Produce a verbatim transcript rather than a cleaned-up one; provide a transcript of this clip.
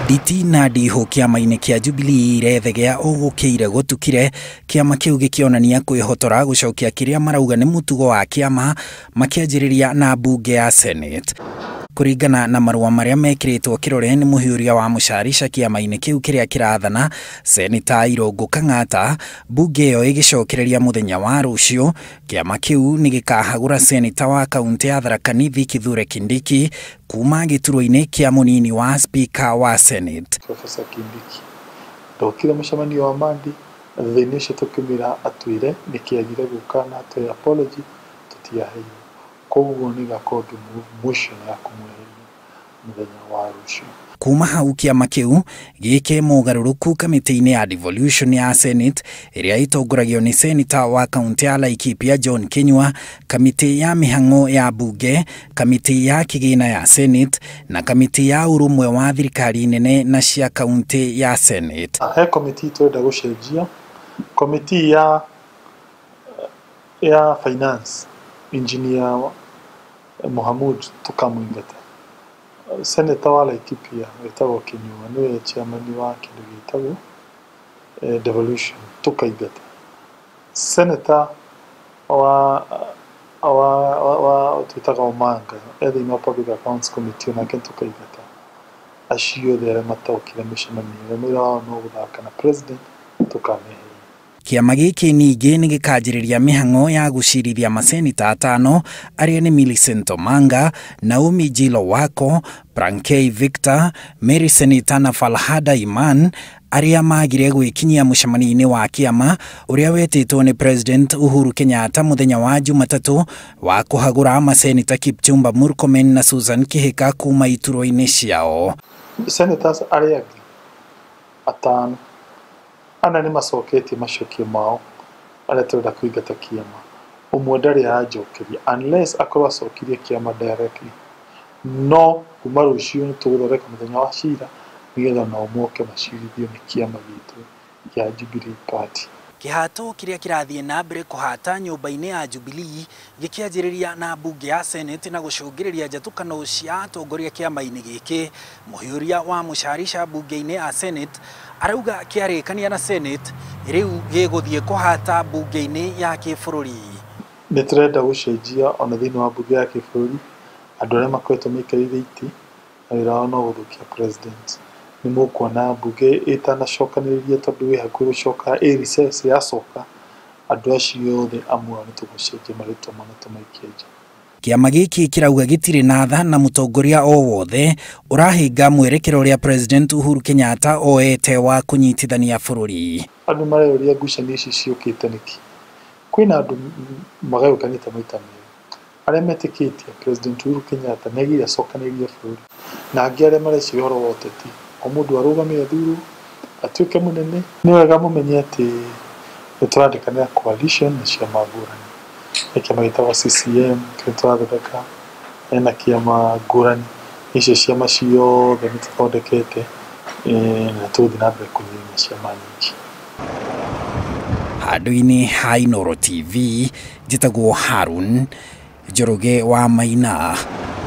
Nditi na ndiho kiama-inĩ kĩa Jubilee irethegea ũgũkĩire gũtukire kiama kĩu gĩkĩonania kwĩhotora gũcokia kĩrĩa marauga nĩ mũtugo wa kiama makĩanjĩrĩria na mbunge ya Senate. Kũringana na marũa marĩa mekĩrĩtwo kĩrore nĩ mũhiũria wa Mũcharica kiama-inĩ kĩu kĩrĩa kĩrathana, Seneta Irũngũ Kang'ata, mbunge ĩyo ĩgĩcokereria mũthenya wa rũciũ, kiama kĩu nĩ gĩkahagũra seneta wa kaunti ya Tharaka Nithi Kithure Kindiki kuma gĩturwa-inĩ kĩa mũnini wa speaker wa Senate. Professor Kindiki ndokire mũcemanio wa Mandi, na thĩinĩ ũcio tũkĩmwĩra atwĩre nĩkĩagire gũka na atwe apology tũtiaheirwo. Koguo nĩ gakorwo mũico ya kũmweheria mũthenya wa rũciũ. Kuma hau kiama kĩu gĩke mũgarũrũku kamĩtĩ-inĩ ya devolution ya Senate ĩrĩa itongoragio nĩ seneta wa kaunti ya Laikipia John Kĩnyua, kamĩtĩ ya mĩhang'o ya mbunge, kamĩtĩ ya kĩgĩna ya Senate na kamĩtĩ ya ũrũmwe wa thirikari nene na cia kaunti ya Senate. He komiti twenda gũcenjia, komiti ya ya finance engineer Mohamud tukamwingata. Seneta wa Laikipia wetagwo Kĩnyua niwe chairman wa kĩndũ gĩtagwo devolution tukaingata. Seneta wa wa wa twitaga Omanga ethĩ wa public accounts committee na kĩndũ tukaingata. Acio othe matokire mĩcemanio ĩrĩa wao no gũthaka na president tukamehe. Kiama gĩkĩ ningĩ nĩ gĩkanjĩrĩria mĩhang'o ya gũcirithia maseneta atano arĩa nĩ Millicent Omanga, Naomi Jilo Wako, Prankei Victor, Mary Seneta na Falhada Iman arĩa magire gwĩkinyia mũcemanio-inĩ wa kiama ũrĩa wetĩtwo nĩ President Uhuru Kenyatta mũthenya wa Jumatatũ wa kũhagũra maseneta Kipchumba Murkomen na Susan Kĩhĩka kuma iturwa-inĩ ciao. Senators arĩa angĩ atano ana nĩ macoketie macokio mao arĩa tũrenda kũingata kiama. Ũmwe ndarĩ aranjokeria unless akorwo acokirie kiama directly. No kuma rũciũ nĩ tũgũthondeka mũthenya wa cira nĩgetha nao moke macirithio nĩ kiama gitũ kĩa Jubilee Party. Kĩhato kĩrĩa kĩrathiĩ na mbere kũhata nyũmba-inĩ ya Jubilee gĩkĩanjĩrĩria na mbunge ya Senate na gũcũngĩrĩria njatũkano cia atongoria kĩama-inĩ gĩkĩ. Mũhiũria wa Mũcharica mbunge-inĩ ya Senate arauga kĩarĩkania na Senate rĩu gĩgũthiĩ kũhata mbunge-inĩ ya kĩbũrũri. Nĩ tũrenda gũcenjia ona thĩinĩ wa mbunge ya kĩbũrũri andũ arĩa makoretwo maikarĩire iti na wĩra wao no gũthũkia president. Nĩ mũkuona mbunge ĩtanacokanĩrĩria tondũ wĩ hakuhĩ gũcoka ĩ recess yacoka andũ acio othe amwe nĩ tũgũcenjia marĩtwa mana tũmaikie nja. Kiama gĩkĩ kĩrauga gĩtirĩ na tha na mũtongoria o wothe ũrahinga mwerekero ũrĩa President Uhuru Kenyatta oete wa kũnyitithania bũrũri. Andũ mareyũria ngucanio ici ciũkĩte nĩkĩ? Kwĩna andũ magayũkanĩte maita merĩ. Arĩa metĩkĩtie President Uhuru Kenyatta nĩ agire acokanĩrĩrie bũrũri na angĩ arĩa mareciria ũhoro wa ũteti o mũndũ arũgame athurwo atuĩke mũnene. Nĩ wega mũmenye atĩ nĩ tũrandĩkanĩra coalition na ciama ngũrani. Kiama gĩtagwo C C M kĩrĩa tũrathondeka hena kĩama ngũrani, icio ciama ciothe nĩ tũthondekete na tũgũthiĩ na mbere kũnyinia ciama nyingĩ. Handũ-inĩ ha Inooro T V njĩtagwo Harun Njoroge wa Maina.